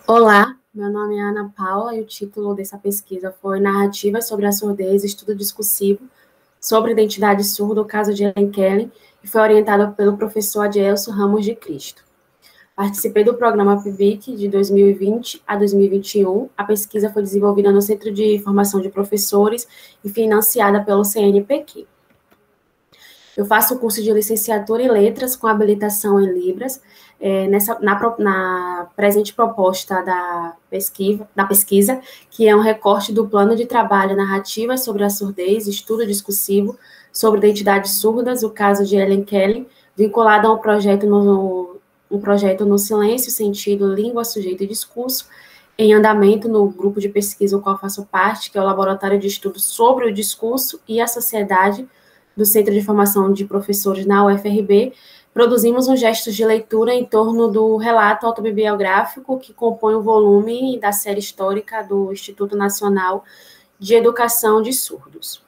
Olá, meu nome é Ana Paula e o título dessa pesquisa foi Narrativas sobre a Surdez, Estudo Discursivo sobre Identidade Surda, o caso de Helen Keller, e foi orientado pelo professor Adielso Ramos de Cristo. Participei do programa PIBIC de 2020 a 2021. A pesquisa foi desenvolvida no Centro de Formação de Professores e financiada pelo CNPq. Eu faço o curso de licenciatura em letras com habilitação em Libras. Na presente proposta da pesquisa, que é um recorte do plano de trabalho Narrativas sobre a Surdez, Estudo Discursivo sobre Identidades Surdas, o caso de Helen Keller, vinculado a um projeto no Silêncio, Sentido, Língua, Sujeito e Discurso, em andamento no grupo de pesquisa ao qual faço parte, que é o Laboratório de Estudos sobre o Discurso e a Sociedade, do Centro de Formação de Professores na UFRB. Produzimos um gesto de leitura em torno do relato autobibliográfico que compõe o volume da série histórica do Instituto Nacional de Educação de Surdos.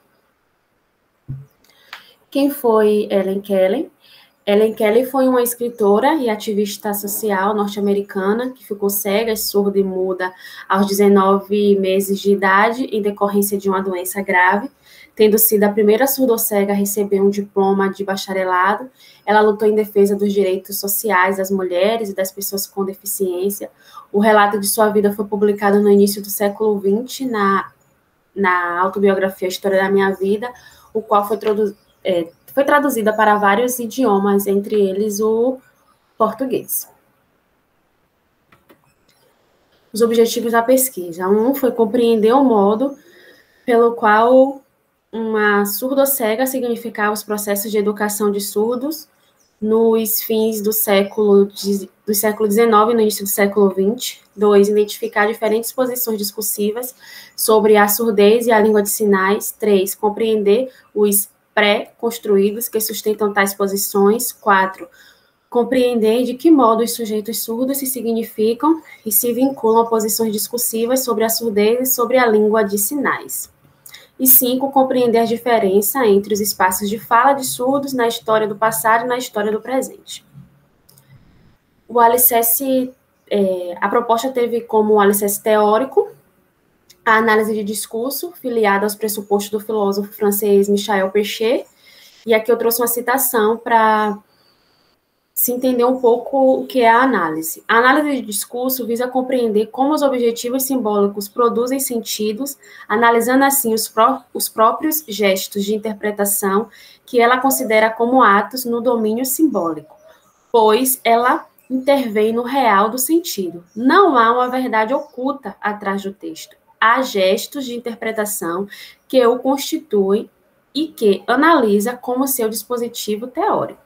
Quem foi Helen Keller? Helen Keller foi uma escritora e ativista social norte-americana que ficou cega, surda e muda aos 19 meses de idade em decorrência de uma doença grave. Tendo sido a primeira surdocega a receber um diploma de bacharelado, ela lutou em defesa dos direitos sociais das mulheres e das pessoas com deficiência. O relato de sua vida foi publicado no início do século XX na autobiografia História da Minha Vida, o qual foi traduzida para vários idiomas, entre eles o português. Os objetivos da pesquisa. Foi compreender o modo pelo qual uma surdocega significava os processos de educação de surdos nos fins do século XIX e no início do século XX. 2. Identificar diferentes posições discursivas sobre a surdez e a língua de sinais. 3. Compreender os pré-construídos que sustentam tais posições. 4. Compreender de que modo os sujeitos surdos se significam e se vinculam a posições discursivas sobre a surdez e sobre a língua de sinais. E 5, compreender a diferença entre os espaços de fala de surdos na história do passado e na história do presente. O alicerce, a proposta teve como alicerce teórico a análise de discurso, filiada aos pressupostos do filósofo francês Michel Pechet, e aqui eu trouxe uma citação para se entender um pouco o que é a análise. A análise de discurso visa compreender como os objetivos simbólicos produzem sentidos, analisando assim os próprios gestos de interpretação que ela considera como atos no domínio simbólico, pois ela intervém no real do sentido. Não há uma verdade oculta atrás do texto. Há gestos de interpretação que o constituem e que analisa como seu dispositivo teórico.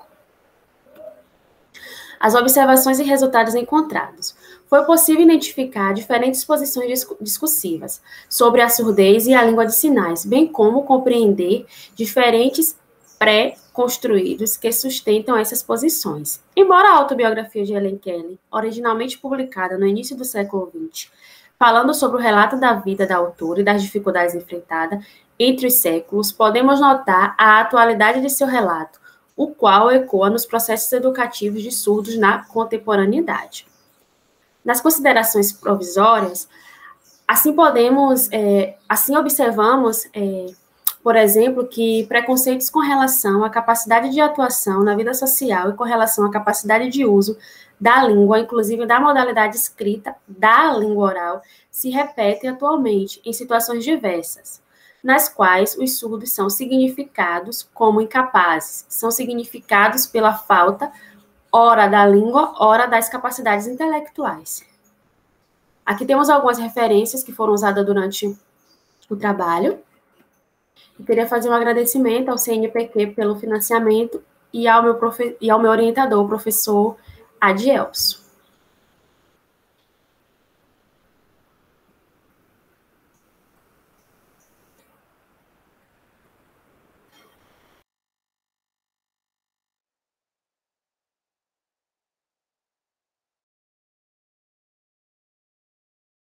As observações e resultados encontrados. Foi possível identificar diferentes posições discursivas sobre a surdez e a língua de sinais, bem como compreender diferentes pré-construídos que sustentam essas posições. Embora a autobiografia de Helen Keller, originalmente publicada no início do século XX, falando sobre o relato da vida da autora e das dificuldades enfrentadas entre os séculos, podemos notar a atualidade de seu relato, o qual ecoa nos processos educativos de surdos na contemporaneidade. Nas considerações provisórias, assim observamos, por exemplo, que preconceitos com relação à capacidade de atuação na vida social e com relação à capacidade de uso da língua, inclusive da modalidade escrita da língua oral, se repetem atualmente em situações diversas, nas quais os surdos são significados como incapazes, são significados pela falta, ora da língua, ora das capacidades intelectuais. Aqui temos algumas referências que foram usadas durante o trabalho. Eu queria fazer um agradecimento ao CNPq pelo financiamento e ao meu orientador, o professor Adielso.